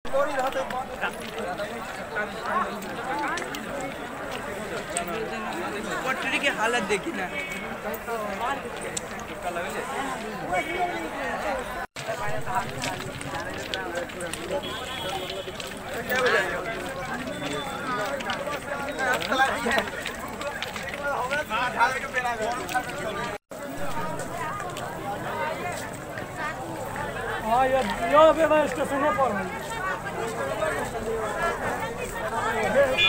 पटरी की हालत देखी ना हाँ यो स्टेशन पर